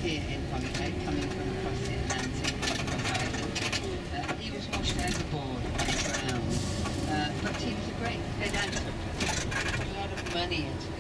here in Holyhead, coming from across the Atlantic, across Ireland. He was washed overboard and drowned, but he was a great head actor, put a lot of money into